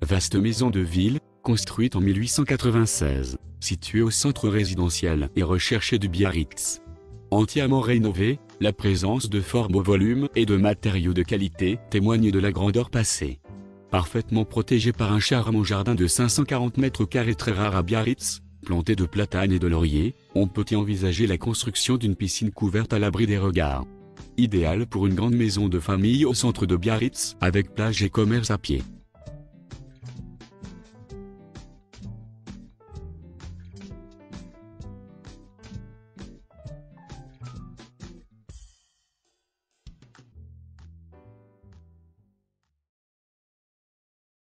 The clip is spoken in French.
Vaste maison de ville, construite en 1896, située au centre résidentiel et recherché de Biarritz. Entièrement rénovée, la présence de fort beaux volumes et de matériaux de qualité témoigne de la grandeur passée. Parfaitement protégée par un charmant jardin de 540 mètres carrés très rare à Biarritz, planté de platanes et de lauriers, on peut y envisager la construction d'une piscine couverte à l'abri des regards. Idéal pour une grande maison de famille au centre de Biarritz, avec plage et commerce à pied.